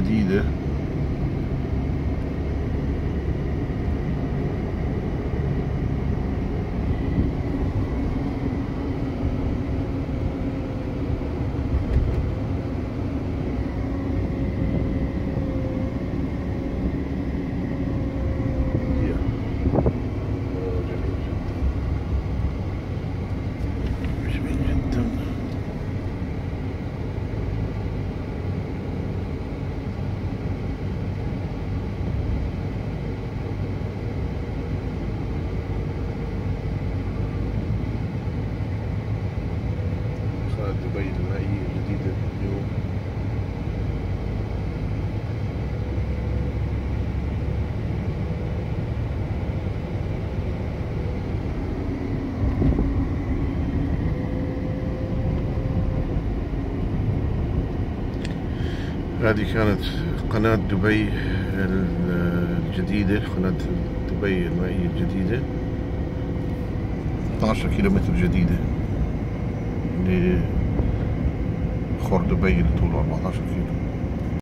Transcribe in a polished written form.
الجديدة. دبي المائية الجديدة اليوم. هذه كانت قناة دبي الجديدة، قناة دبي المائية الجديدة، 12 كيلومتر جديدة لخور دبي اللي طوله 14 كيلو.